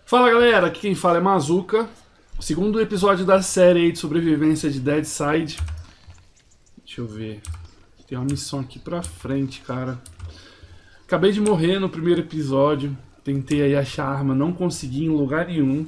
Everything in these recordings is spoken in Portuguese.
Fala galera, aqui quem fala é Mazuca. Segundo episódio da série aí de sobrevivência de Deadside. Deixa eu ver. Tem uma missão aqui pra frente, cara. Acabei de morrer no primeiro episódio. Tentei aí achar arma, não consegui em lugar nenhum.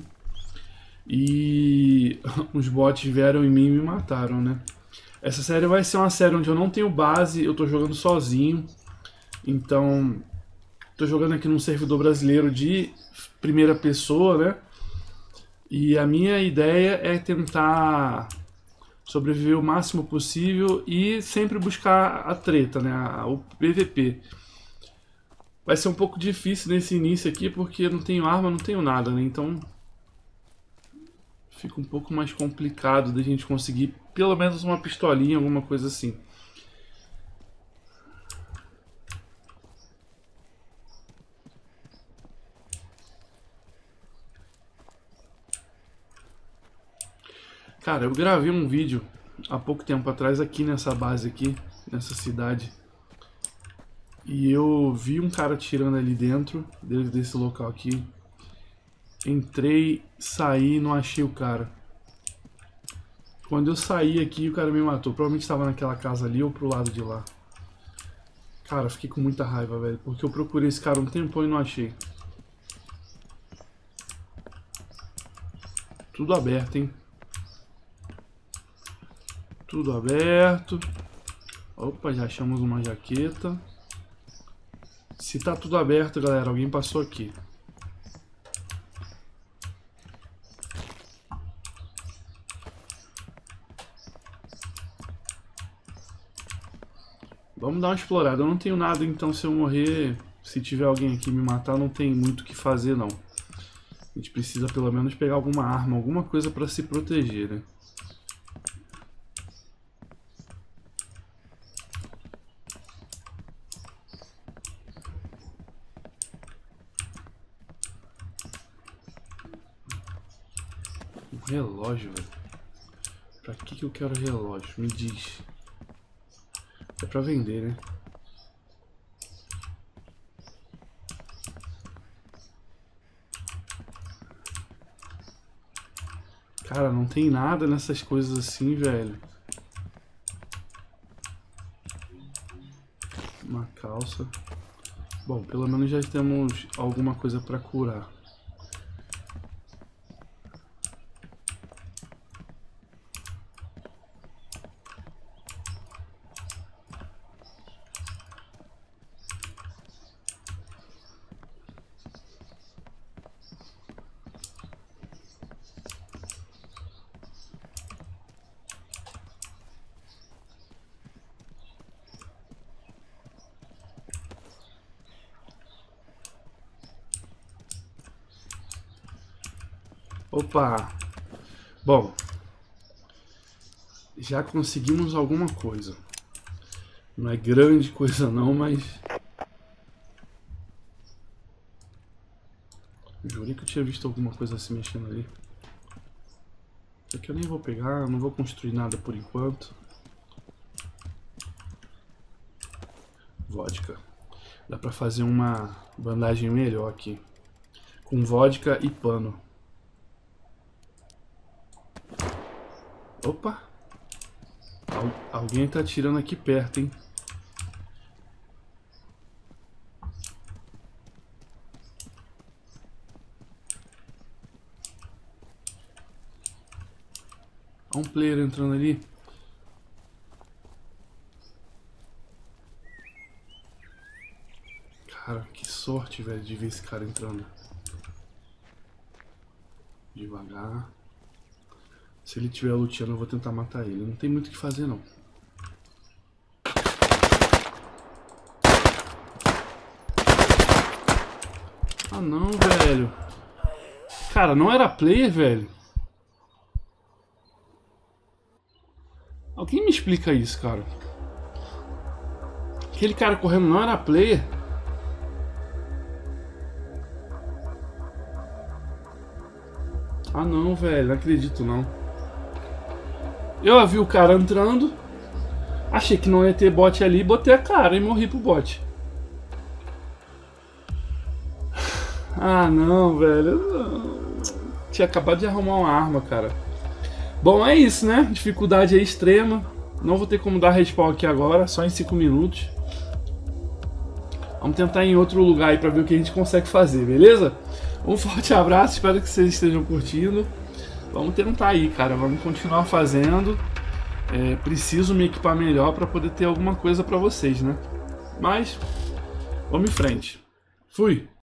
E os bots vieram em mim e me mataram, né? Essa série vai ser uma série onde eu não tenho base, eu tô jogando sozinho. Então, tô jogando aqui num servidor brasileiro de primeira pessoa, né? E a minha ideia é tentar sobreviver o máximo possível e sempre buscar a treta, né? O PVP. Vai ser um pouco difícil nesse início aqui porque eu não tenho arma, não tenho nada, né? Então fica um pouco mais complicado da gente conseguir pelo menos uma pistolinha, alguma coisa assim. Cara, eu gravei um vídeo há pouco tempo atrás aqui nessa base aqui, nessa cidade. E eu vi um cara tirando ali dentro desse local aqui. Entrei, saí, não achei o cara. Quando eu saí aqui, o cara me matou. Provavelmente estava naquela casa ali ou pro lado de lá. Cara, fiquei com muita raiva, velho. Porque eu procurei esse cara um tempão e não achei. Tudo aberto, hein? Tudo aberto. Opa, já achamos uma jaqueta. Se tá tudo aberto, galera, alguém passou aqui. Vamos dar uma explorada. Eu não tenho nada, então se eu morrer, se tiver alguém aqui me matar, não tem muito o que fazer, não. A gente precisa pelo menos pegar alguma arma, alguma coisa pra se proteger, né? Um relógio, velho. Pra que eu quero relógio? Me diz. É pra vender, né? Cara, não tem nada nessas coisas assim, velho. Uma calça. Bom, pelo menos já temos alguma coisa pra curar. Opa! Bom, já conseguimos alguma coisa. Não é grande coisa não, mas... Jurei que eu tinha visto alguma coisa se mexendo ali. Isso aqui eu nem vou pegar, não vou construir nada por enquanto. Vodka. Dá pra fazer uma bandagem melhor aqui. Com vodka e pano. Opa! Alguém tá atirando aqui perto, hein? Olha um player entrando ali. Cara, que sorte, velho, de ver esse cara entrando. Devagar. Se ele estiver luteando, eu vou tentar matar ele. Não tem muito o que fazer, não. Ah, não, velho. Cara, não era player, velho? Alguém me explica isso, cara. Aquele cara correndo não era player? Ah, não, velho. Não acredito, não. Eu vi o cara entrando, achei que não ia ter bot ali, botei a cara e morri pro bot. Ah, não, velho. Não. Tinha acabado de arrumar uma arma, cara. Bom, é isso, né? Dificuldade é extrema. Não vou ter como dar respawn aqui agora, só em 5 minutos. Vamos tentar em outro lugar aí pra ver o que a gente consegue fazer, beleza? Um forte abraço, espero que vocês estejam curtindo. Vamos tentar aí, cara. Vamos continuar fazendo. Preciso me equipar melhor pra poder ter alguma coisa pra vocês, né? Mas, vamos em frente. Fui!